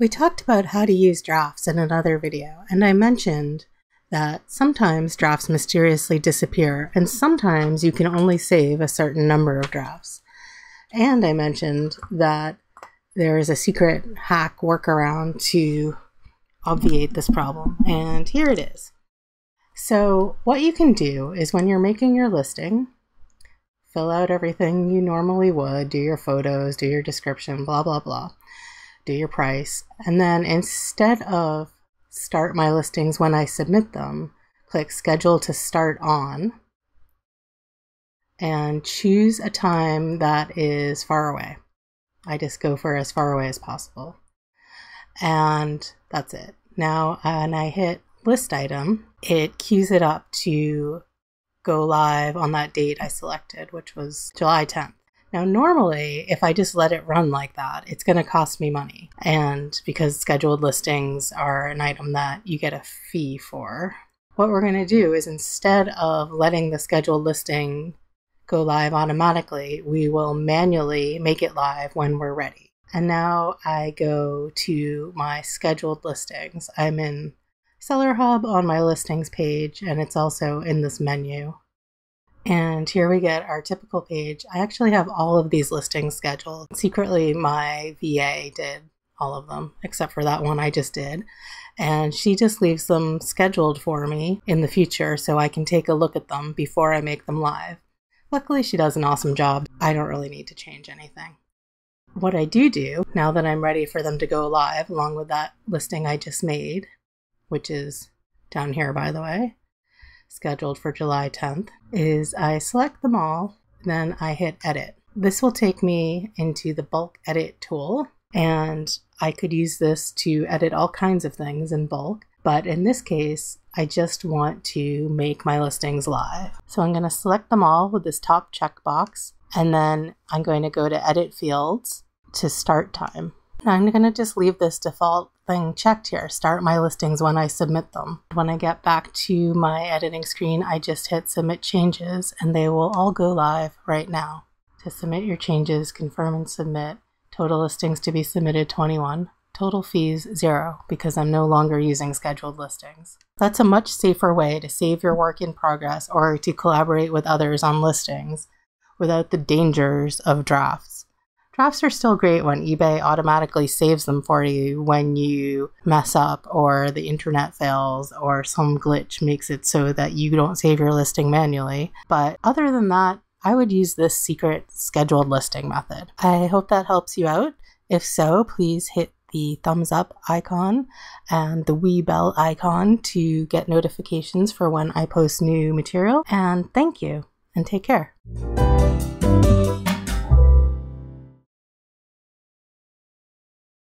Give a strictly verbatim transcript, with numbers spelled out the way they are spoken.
We talked about how to use drafts in another video, and I mentioned that sometimes drafts mysteriously disappear, and sometimes you can only save a certain number of drafts. And I mentioned that there is a secret hack workaround to obviate this problem, and here it is. So what you can do is when you're making your listing, fill out everything you normally would, do your photos, do your description, blah, blah, blah, do your price, and then instead of start my listings when I submit them, click schedule to start on and choose a time that is far away. I just go for as far away as possible. And that's it. Now, when I hit list item, it queues it up to go live on that date I selected, which was July tenth. Now, normally, if I just let it run like that, it's going to cost me money. And because scheduled listings are an item that you get a fee for, what we're going to do is instead of letting the scheduled listing go live automatically, we will manually make it live when we're ready. And now I go to my scheduled listings. I'm in Seller Hub on my listings page, and it's also in this menu. And here we get our typical page. I actually have all of these listings scheduled. Secretly, my V A did all of them, except for that one I just did. And she just leaves them scheduled for me in the future so I can take a look at them before I make them live. Luckily, she does an awesome job. I don't really need to change anything. What I do do, now that I'm ready for them to go live, along with that listing I just made, which is down here, by the way, scheduled for July tenth, is I select them all, then I hit edit. This will take me into the bulk edit tool, and I could use this to edit all kinds of things in bulk, but in this case, I just want to make my listings live. So I'm going to select them all with this top checkbox, and then I'm going to go to edit fields to start time. Now I'm going to just leave this default thing checked here, start my listings when I submit them. When I get back to my editing screen, I just hit submit changes and they will all go live right now. To submit your changes, confirm and submit. Total listings to be submitted twenty-one. Total fees zero because I'm no longer using scheduled listings. That's a much safer way to save your work in progress or to collaborate with others on listings without the dangers of drafts. Drafts are still great when eBay automatically saves them for you when you mess up or the internet fails or some glitch makes it so that you don't save your listing manually. But other than that, I would use this secret scheduled listing method. I hope that helps you out. If so, please hit the thumbs up icon and the wee bell icon to get notifications for when I post new material. And thank you, and take care.